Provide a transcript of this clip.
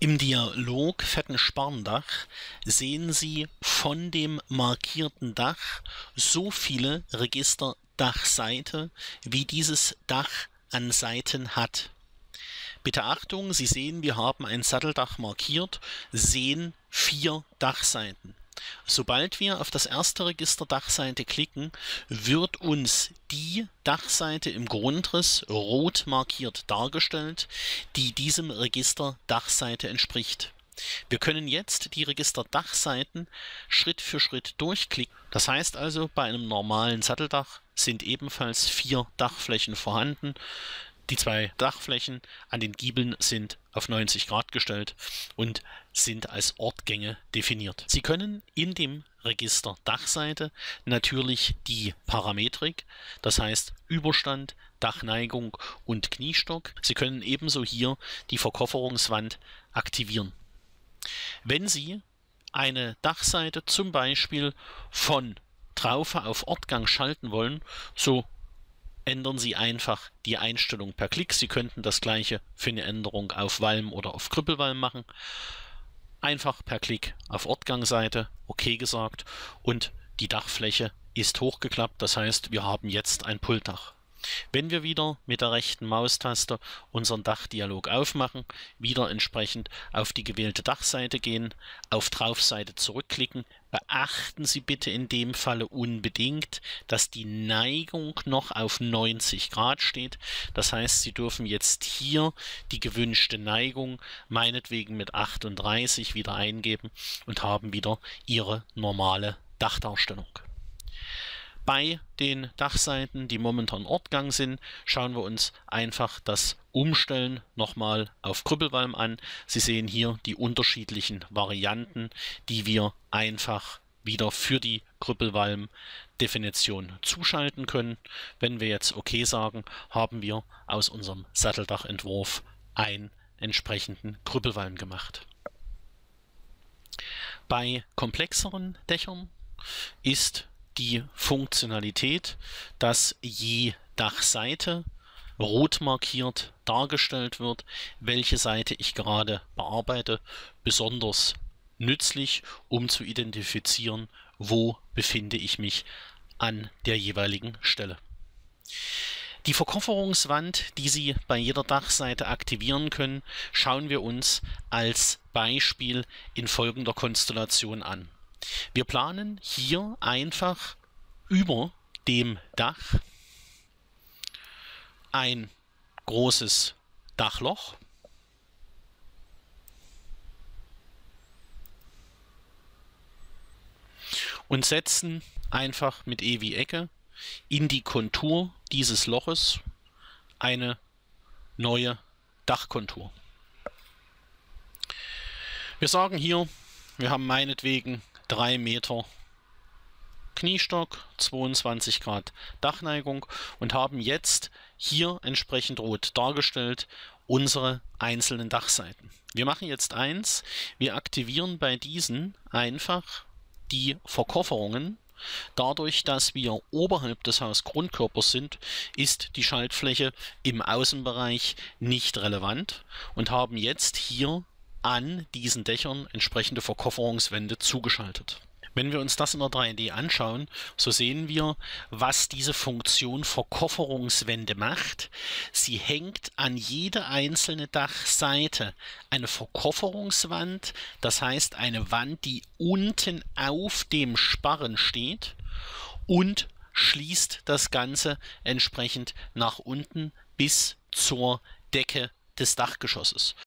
Im Dialog Fettensparrendach sehen Sie von dem markierten Dach so viele Register Dachseite, wie dieses Dach an Seiten hat. Bitte Achtung, Sie sehen, wir haben ein Satteldach markiert, sehen 4 Dachseiten. Sobald wir auf das erste Register Dachseite klicken, wird uns die Dachseite im Grundriss rot markiert dargestellt, die diesem Register Dachseite entspricht. Wir können jetzt die Register Dachseiten Schritt für Schritt durchklicken. Das heißt also, bei einem normalen Satteldach sind ebenfalls 4 Dachflächen vorhanden. Die 2 Dachflächen an den Giebeln sind auf 90 Grad gestellt und sind als Ortgänge definiert. Sie können in dem Register Dachseite natürlich die Parametrik, das heißt Überstand, Dachneigung und Kniestock. Sie können ebenso hier die Verkofferungswand aktivieren. Wenn Sie eine Dachseite zum Beispiel von Traufe auf Ortgang schalten wollen, so ändern Sie einfach die Einstellung per Klick. Sie könnten das gleiche für eine Änderung auf Walm oder auf Krüppelwalm machen. Einfach per Klick auf Ortgangseite, OK gesagt, und die Dachfläche ist hochgeklappt. Das heißt, wir haben jetzt ein Pultdach. Wenn wir wieder mit der rechten Maustaste unseren Dachdialog aufmachen, wieder entsprechend auf die gewählte Dachseite gehen, auf Draufseite zurückklicken, beachten Sie bitte in dem Falle unbedingt, dass die Neigung noch auf 90 Grad steht. Das heißt, Sie dürfen jetzt hier die gewünschte Neigung meinetwegen mit 38 wieder eingeben und haben wieder Ihre normale Dachdarstellung. Bei den Dachseiten, die momentan Ortgang sind, schauen wir uns einfach das Umstellen nochmal auf Krüppelwalm an. Sie sehen hier die unterschiedlichen Varianten, die wir einfach wieder für die Krüppelwalm-Definition zuschalten können. Wenn wir jetzt OK sagen, haben wir aus unserem Satteldachentwurf einen entsprechenden Krüppelwalm gemacht. Bei komplexeren Dächern ist die Funktionalität, dass je Dachseite rot markiert dargestellt wird, welche Seite ich gerade bearbeite, besonders nützlich, um zu identifizieren, wo befinde ich mich an der jeweiligen Stelle. Die Verkofferungswand, die Sie bei jeder Dachseite aktivieren können, schauen wir uns als Beispiel in folgender Konstellation an. Wir planen hier einfach über dem Dach ein großes Dachloch. Und setzen einfach mit E wie Ecke in die Kontur dieses Loches eine neue Dachkontur. Wir sagen hier, wir haben meinetwegen 3 Meter Kniestock, 22 Grad Dachneigung und haben jetzt hier entsprechend rot dargestellt unsere einzelnen Dachseiten. Wir machen jetzt eins, wir aktivieren bei diesen einfach die Verkofferungen. Dadurch, dass wir oberhalb des Hausgrundkörpers sind, ist die Schaltfläche im Außenbereich nicht relevant und haben jetzt hier an diesen Dächern entsprechende Verkofferungswände zugeschaltet. Wenn wir uns das in der 3D anschauen, so sehen wir, was diese Funktion Verkofferungswände macht. Sie hängt an jede einzelne Dachseite eine Verkofferungswand, das heißt eine Wand, die unten auf dem Sparren steht und schließt das Ganze entsprechend nach unten bis zur Decke des Dachgeschosses.